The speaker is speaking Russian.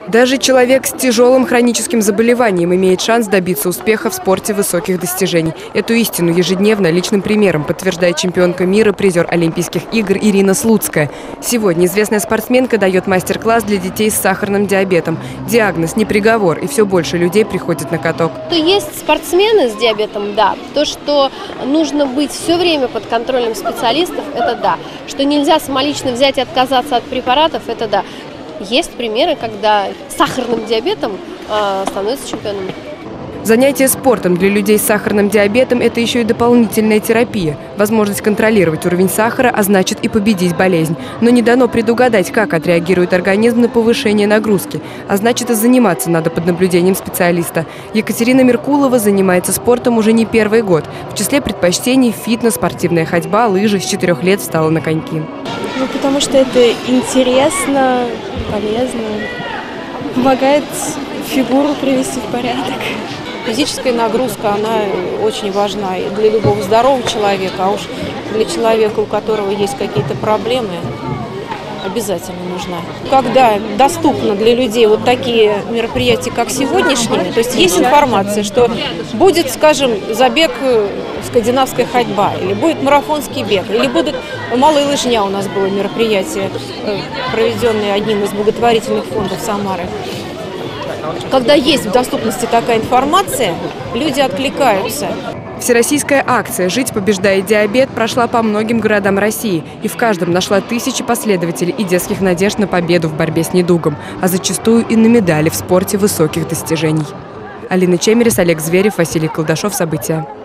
Даже человек с тяжелым хроническим заболеванием имеет шанс добиться успеха в спорте высоких достижений. Эту истину ежедневно личным примером подтверждает чемпионка мира, призер Олимпийских игр Ирина Слуцкая. Сегодня известная спортсменка дает мастер-класс для детей с сахарным диабетом. Диагноз не приговор, и все больше людей приходит на каток. Есть спортсмены с диабетом, да. То, что нужно быть все время под контролем специалистов, это да. Что нельзя самолично взять и отказаться от препаратов, это да. Есть примеры, когда с сахарным диабетом становятся чемпионами. Занятие спортом для людей с сахарным диабетом – это еще и дополнительная терапия. Возможность контролировать уровень сахара, а значит и победить болезнь. Но не дано предугадать, как отреагирует организм на повышение нагрузки. А значит, и заниматься надо под наблюдением специалиста. Екатерина Меркулова занимается спортом уже не первый год. В числе предпочтений фитнес, спортивная ходьба, лыжи. С 4 лет встала на коньки. Потому что это интересно, полезно, помогает фигуру привести в порядок. Физическая нагрузка, она очень важна и для любого здорового человека, а уж для человека, у которого есть какие-то проблемы, обязательно нужна. Когда доступно для людей вот такие мероприятия, как сегодняшние, то есть есть информация, что будет, скажем, забег, скандинавская ходьба, или будет марафонский бег, или будет малая лыжня, у нас было мероприятие, проведенное одним из благотворительных фондов Самары. Когда есть в доступности такая информация, люди откликаются. Всероссийская акция «Жить, побеждая диабет» прошла по многим городам России. И в каждом нашла тысячи последователей и детских надежд на победу в борьбе с недугом, а зачастую и на медали в спорте высоких достижений. Алина Чемерис, Олег Зверев, Василий Колдашов. События.